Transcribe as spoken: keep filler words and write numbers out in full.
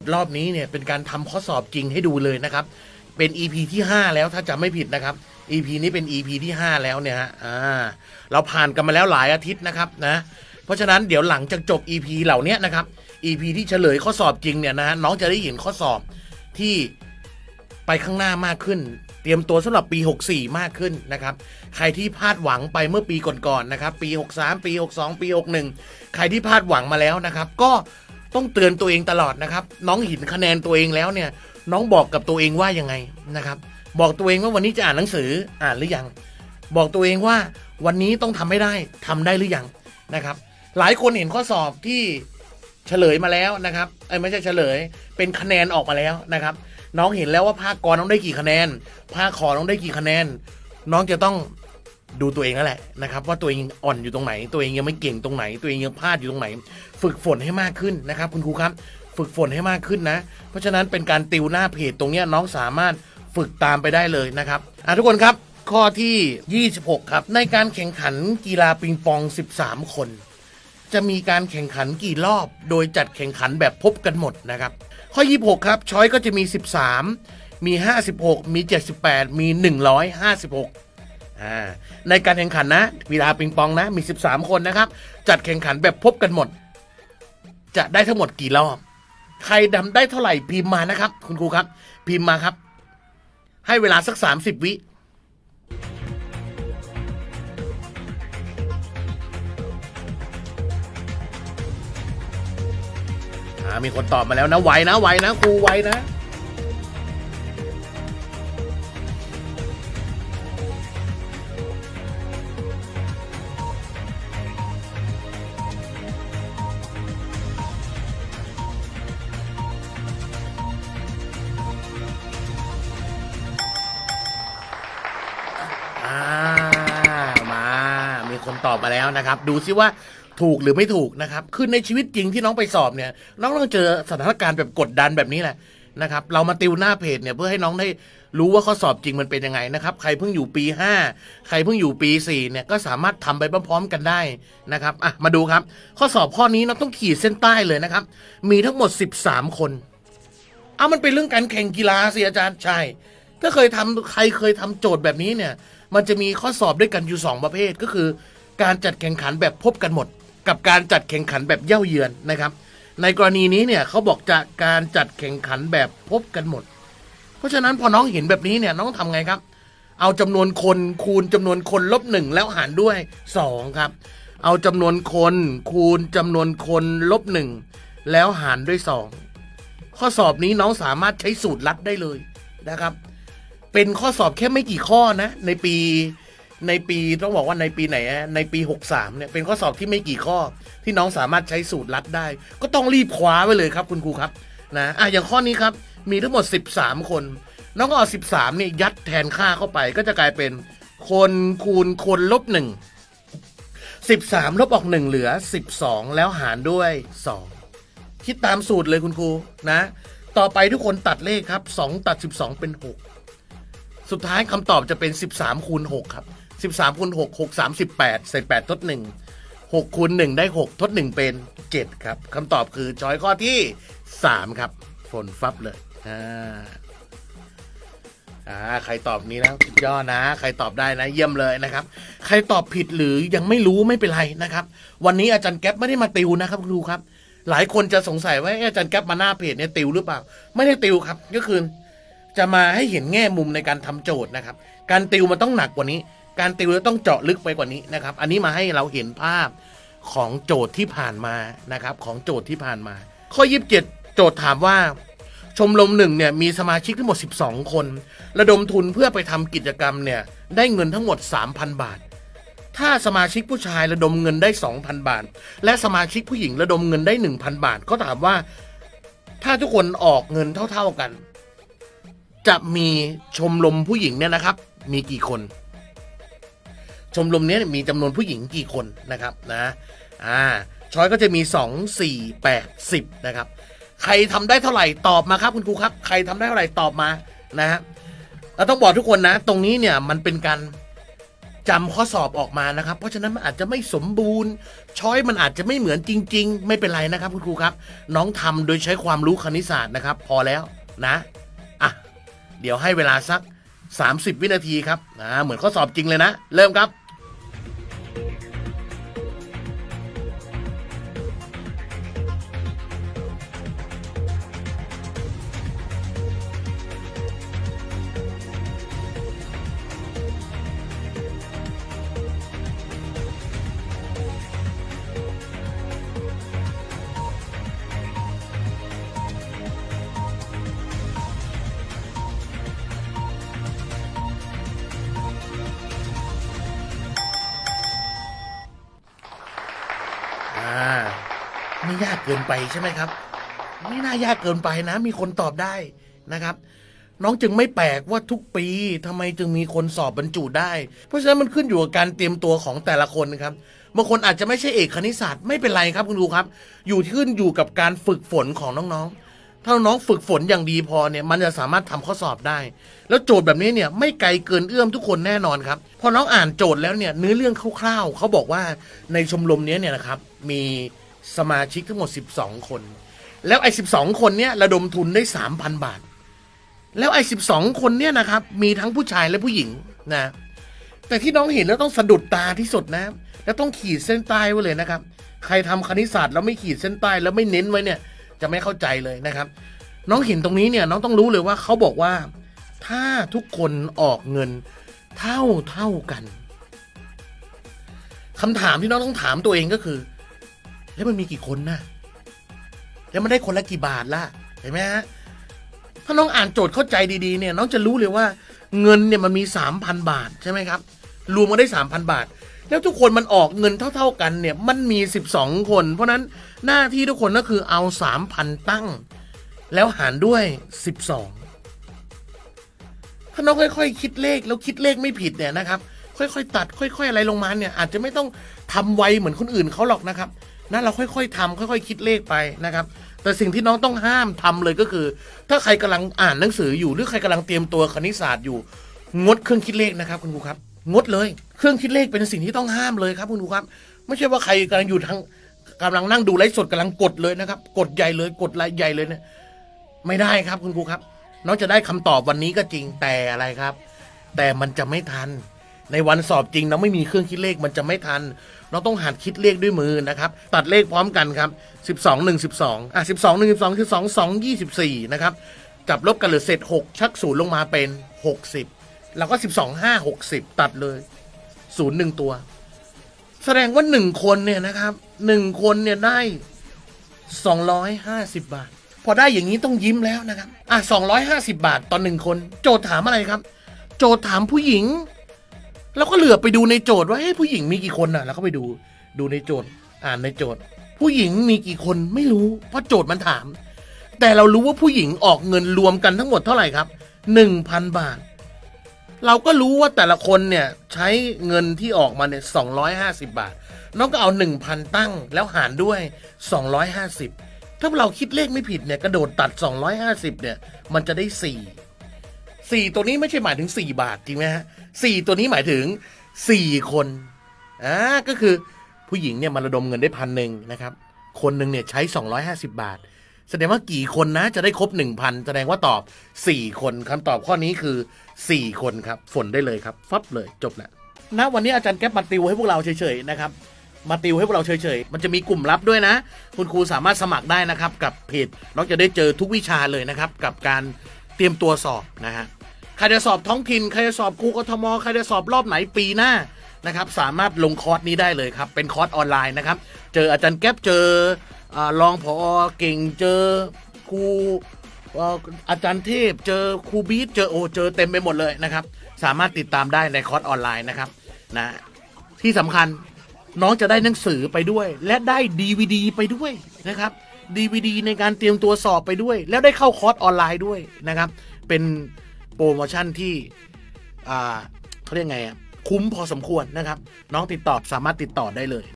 รอบนี้เนี่ยเป็นการทำข้อสอบจริงให้ดูเลยนะครับเป็น อี พี ที่ห้าแล้วถ้าจำไม่ผิดนะครับ อี พี นี้เป็น อี พี ที่ห้าแล้วเนี่ยฮะอ่าเราผ่านกันมาแล้วหลายอาทิตย์นะครับนะเพราะฉะนั้นเดี๋ยวหลังจากจบ อี พี เหล่านี้นะครับ อี พี ที่เฉลยข้อสอบจริงเนี่ยนะฮะน้องจะได้เห็นข้อสอบที่ไปข้างหน้ามากขึ้นเตรียมตัวสำหรับปีหกสี่มากขึ้นนะครับใครที่พลาดหวังไปเมื่อปีก่อนๆนะครับปีหกสามปีหกสองปีหกหนึ่งใครที่พลาดหวังมาแล้วนะครับก็ต้องเตือนตัวเองตลอดนะครับน้องเห็นคะแนนตัวเองแล้วเนี่ยน้องบอกกับตัวเองว่ายังไงนะครับบอกตัวเองว่าวันนี้จะอ่านหนังสืออ่านหรือยังบอกตัวเองว่าวันนี้ต้องทำให้ได้ทำได้หรือยังนะครับหลายคนเห็นข้อสอบที่เฉลยมาแล้วนะครับไอ้ไม่ใช่เฉลยเป็นคะแนนออกมาแล้วนะครับน้องเห็นแล้วว่าภาคกรน้องได้กี่คะแนนภาคขอน้องได้กี่คะแนนน้องจะต้องดูตัวเองนั่นแหละนะครับว่าตัวเองอ่อนอยู่ตรงไหนตัวเองยังไม่เก่งตรงไหนตัวเองยังพลาดอยู่ตรงไหนฝึกฝนให้มากขึ้นนะครับคุณครูครับฝึกฝนให้มากขึ้นนะเพราะฉะนั้นเป็นการติวหน้าเพจตรงนี้น้องสามารถฝึกตามไปได้เลยนะครับอ่ะทุกคนครับข้อที่ยี่สิบหกครับในการแข่งขันกีฬาปิงปองสิบสามคนจะมีการแข่งขันกี่รอบโดยจัดแข่งขันแบบพบกันหมดนะครับข้อยี่สิบหกครับช้อยก็จะมีสิบสามมีห้าสิบหกมีเจ็ดสิบแปดมีหนึ่งร้อยห้าสิบหกอ่าในการแข่งขันนะกีฬาปิงปองนะมีสิบสามคนนะครับจัดแข่งขันแบบพบกันหมดจะได้ทั้งหมดกี่รอบใครทำได้เท่าไหร่พิมพ์มานะครับคุณครูครับพิมพ์มาครับให้เวลาสักสามสิบวิมีคนตอบมาแล้วนะไวนะไวนะครูไวนะมามีคนตอบมาแล้วนะครับดูซิว่าถูกหรือไม่ถูกนะครับคือในชีวิตจริงที่น้องไปสอบเนี่ยน้องต้องเจอสถานการณ์แบบกดดันแบบนี้แหละนะครับเรามาติวหน้าเพจเนี่ยเพื่อให้น้องได้รู้ว่าข้อสอบจริงมันเป็นยังไงนะครับใครเพิ่งอยู่ปีห้าใครเพิ่งอยู่ปีสี่เนี่ยก็สามารถทำไปพร้อมๆกันได้นะครับอ่ะมาดูครับข้อสอบข้อนี้เราต้องขีดเส้นใต้เลยนะครับมีทั้งหมดสิบสามคนเอามันเป็นเรื่องการแข่งกีฬาสิอาจารย์ใช่ถ้าเคยทำใครเคยทำโจทย์แบบนี้เนี่ยมันจะมีข้อสอบด้วยกันอยู่สองประเภทก็คือการจัดแข่งขันแบบพบกันหมดกับการจัดแข่งขันแบบเย่าเยือนนะครับในกรณีนี้เนี่ยเขาบอกจะการจัดแข่งขันแบบพบกันหมดเพราะฉะนั้นพอน้องเห็นแบบนี้เนี่ยน้องทำไงครับเอาจำนวนคนคูณจำนวนคนลบหนึ่งแล้วหารด้วยสองครับเอาจำนวนคนคูณจำนวนคนลบหนึ่งแล้วหารด้วยสองข้อสอบนี้น้องสามารถใช้สูตรลัดได้เลยนะครับเป็นข้อสอบแค่ไม่กี่ข้อนะในปีในปีต้องบอกว่าในปีไหนในปีหกสามเนี่ยเป็นข้อสอบที่ไม่กี่ข้อที่น้องสามารถใช้สูตรลัดได้ก็ต้องรีบคว้าไว้เลยครับคุณครูครับนะอ่ะอย่างข้อนี้ครับมีทั้งหมดสิบสามคนน้องก็เอาสิบสามเนี่ยยัดแทนค่าเข้าไปก็จะกลายเป็นคนคูณคนลบหนึ่ง สิบสามลบออกหนึ่งเหลือสิบสองแล้วหารด้วยสองคิดตามสูตรเลยคุณครูนะต่อไปทุกคนตัดเลขครับสองตัดสิบสองเป็นหกสุดท้ายคำตอบจะเป็นสิบสามคูณหกครับสิบสามคูณหก หก สาม สิบแปดใส่แปดทดหนึ่ง หกคูณหนึ่งได้หกทดหนึ่งเป็นเจ็ดครับคำตอบคือช้อยข้อที่สามครับฝนฟับเลยอ่าอ่าใครตอบนี้นะสุดยอดนะใครตอบได้นะเยี่ยมเลยนะครับใครตอบผิดหรือยังไม่รู้ไม่เป็นไรนะครับวันนี้อาจารย์แก๊ปไม่ได้มาติวนะครับครูครับหลายคนจะสงสัยว่าอาจารย์แก๊ปมาหน้าเพจเนี่ยติวหรือเปล่าไม่ได้ติวครับก็คือจะมาให้เห็นแง่มุมในการทำโจทย์นะครับการติวมันต้องหนักกว่านี้การติวแล้วต้องเจาะลึกไปกว่านี้นะครับอันนี้มาให้เราเห็นภาพของโจทย์ที่ผ่านมานะครับของโจทย์ที่ผ่านมาข้อยี่สิบเจ็ดโจทย์ถามว่าชมรมหนึ่งเนี่ยมีสมาชิกทั้งหมดสิบสองคนระดมทุนเพื่อไปทำกิจกรรมเนี่ยได้เงินทั้งหมด สามพัน บาทถ้าสมาชิกผู้ชายระดมเงินได้ สองพัน บาทและสมาชิกผู้หญิงระดมเงินได้ หนึ่งพัน บาทก็ถามว่าถ้าทุกคนออกเงินเท่าๆกันจะมีชมรมผู้หญิงเนี่ยนะครับมีกี่คนชมรมนี้มีจำนวนผู้หญิงกี่คนนะครับนะอ่าช้อยก็จะมีสอง สี่ แปด สิบนะครับใครทำได้เท่าไหร่ตอบมาครับคุณครูครับใครทำได้เท่าไหร่ตอบมานะฮะเราต้องบอกทุกคนนะตรงนี้เนี่ยมันเป็นการจำข้อสอบออกมานะครับเพราะฉะนั้นมันอาจจะไม่สมบูรณ์ช้อยมันอาจจะไม่เหมือนจริงๆไม่เป็นไรนะครับคุณครูครับน้องทำโดยใช้ความรู้คณิตศาสตร์นะครับพอแล้วนะอ่ะเดี๋ยวให้เวลาสักสามสิบวินาทีครับนะเหมือนข้อสอบจริงเลยนะเริ่มครับไม่ยากเกินไปใช่ไหมครับไม่น่ายากเกินไปนะมีคนตอบได้นะครับน้องจึงไม่แปลกว่าทุกปีทำไมจึงมีคนสอบบรรจุได้เพราะฉะนั้นมันขึ้นอยู่กับการเตรียมตัวของแต่ละคนครับบางคนอาจจะไม่ใช่เอกคณิตศาสตร์ไม่เป็นไรครับคุณครูครับอยู่ขึ้นอยู่กับการฝึกฝนของน้องๆถ้าน้องฝึกฝนอย่างดีพอเนี่ยมันจะสามารถทำข้อสอบได้แล้วโจทย์แบบนี้เนี่ยไม่ไกลเกินเอื้อมทุกคนแน่นอนครับพอน้องอ่านโจทย์แล้วเนี่ยเนื้อเรื่องคร่าวๆเขาบอกว่าในชมรมนี้เนี่ยนะครับมีสมาชิกทั้งหมดสิบสองคนแล้วไอ้สิบสองคนเนี่ยระดมทุนได้ สามพัน บาทแล้วไอ้สิบสองคนเนี่ยนะครับมีทั้งผู้ชายและผู้หญิงนะแต่ที่น้องเห็นแล้วต้องสะดุดตาที่สุดนะแล้วต้องขีดเส้นใต้ไว้เลยนะครับใครทำคณิตศาสตร์แล้วไม่ขีดเส้นใต้แล้วไม่เน้นไว้เนี่ยจะไม่เข้าใจเลยนะครับน้องเห็นตรงนี้เนี่ยน้องต้องรู้เลยว่าเขาบอกว่าถ้าทุกคนออกเงินเท่าเท่ากันคำถามที่น้องต้องถามตัวเองก็คือแล้วมันมีกี่คนนะแล้วมันได้คนละกี่บาทล่ะเห็นไหมฮะถ้าน้องอ่านโจทย์เข้าใจดีๆเนี่ยน้องจะรู้เลยว่าเงินเนี่ยมันมี สามพัน บาทใช่ไหมครับรวมมาได้ สามพัน บาทแล้วทุกคนมันออกเงินเท่าๆกันเนี่ยมันมีสิบสองคนเพราะนั้นหน้าที่ทุกคนก็คือเอา สามพัน ตั้งแล้วหารด้วยสิบสองถ้าน้องค่อยๆคิดเลขแล้วคิดเลขไม่ผิดเนี่ยนะครับค่อยๆตัดค่อยๆอะไรลงมาเนี่ยอาจจะไม่ต้องทำไวเหมือนคนอื่นเขาหรอกนะครับนั่นเราค่อยๆทำค่อยๆคิดเลขไปนะครับแต่สิ่งที่น้องต้องห้ามทำเลยก็คือถ้าใครกำลังอ่านหนังสืออยู่หรือใครกำลังเตรียมตัวคณิตศาสตร์อยู่งดเครื่องคิดเลขนะครับคุณครูครับงดเลยเครื่องคิดเลขเป็นสิ่งที่ต้องห้ามเลยครับคุณครูครับไม่ใช่ว่าใครกำลังอยู่ทางกำลังนั่งดูไลฟ์สดกำลังกดเลยนะครับกดใหญ่เลยกดไลค์ใหญ่เลยเนี่ยไม่ได้ครับคุณครูครับน้องจะได้คำตอบวันนี้ก็จริงแต่อะไรครับแต่มันจะไม่ทันในวันสอบจริงน้องไม่มีเครื่องคิดเลขมันจะไม่ทันเราต้องหัดคิดเลขด้วยมือนะครับตัดเลขพร้อมกันครับสิบสอง หนึ่ง สิบสองอ่ะสิบสอง หนึ่ง สิบสอง สิบสอง สอง ยี่สิบสี่นะครับจับลบกันเหลือเศษหกชักศูนย์ลงมาเป็นหกสิบแล้วก็สิบสอง ห้า หกสิบตัดเลยศูนย์หนึ่งตัวแสดงว่าหนึ่งคนเนี่ยนะครับหนึ่งคนเนี่ยได้สองร้อยห้าสิบบาทพอได้อย่างนี้ต้องยิ้มแล้วนะครับอ่ะสองร้อยห้าสิบบาทต่อหนึ่งคนโจทย์ถามอะไรครับโจทย์ถามผู้หญิงแล้วก็เหลือไปดูในโจทย์ว่าเฮ้ยผู้หญิงมีกี่คนน่ะแล้วก็ไปดูดูในโจทย์อ่านในโจทย์ผู้หญิงมีกี่คนไม่รู้เพราะโจทย์มันถามแต่เรารู้ว่าผู้หญิงออกเงินรวมกันทั้งหมดเท่าไหร่ครับ หนึ่งพัน บาทเราก็รู้ว่าแต่ละคนเนี่ยใช้เงินที่ออกมาเนี่ยสองร้อยห้าสิบบาทน้องก็เอา หนึ่งพัน ตั้งแล้วหารด้วยสองร้อยห้าสิบถ้าเราคิดเลขไม่ผิดเนี่ยกระโดดตัดสองร้อยห้าสิบเนี่ยมันจะได้สี่ สี่ตัวนี้ไม่ใช่หมายถึงสี่บาทจริงไหมฮะสี่ตัวนี้หมายถึงสี่คนอ่าก็คือผู้หญิงเนี่ยมาระดมเงินได้พันหนึ่งนะครับคนหนึ่งเนี่ยใช้สองร้อยห้าสิบบาทแสดงว่ากี่คนนะจะได้ครบ หนึ่งพัน แสดงว่าตอบสี่คนคำตอบข้อนี้คือสี่คนครับฝนได้เลยครับฟับเลยจบแล้วนะวันนี้อาจารย์แก๊ปมาติวให้พวกเราเฉยๆนะครับมาติวให้พวกเราเฉยๆมันจะมีกลุ่มลับด้วยนะคุณครูสามารถสมัครได้นะครับกับเพจน้องจะได้เจอทุกวิชาเลยนะครับกับการเตรียมตัวสอบนะฮะใครจะสอบท้องถิ่นใครจะสอบครูกทมใครจะสอบรอบไหนปีหน้านะครับสามารถลงคอร์สนี้ได้เลยครับเป็นคอร์สออนไลน์นะครับเจออาจารย์แก๊ปเจอรองผอเก่งเจอครูอาจารย์เทพเจอครูบีทเจอโอเจอเต็มไปหมดเลยนะครับสามารถติดตามได้ในคอร์สออนไลน์นะครับนะที่สำคัญน้องจะได้หนังสือไปด้วยและได้ ดี วี ดี ไปด้วยนะครับ ดี วี ดี ในการเตรียมตัวสอบไปด้วยแล้วได้เข้าคอร์สออนไลน์ด้วยนะครับเป็นโปรโมชั่นที่อ่าเขาเรียกไงอ่ะคุ้มพอสมควรนะครับน้องติดต่อสามารถติดต่อได้เลย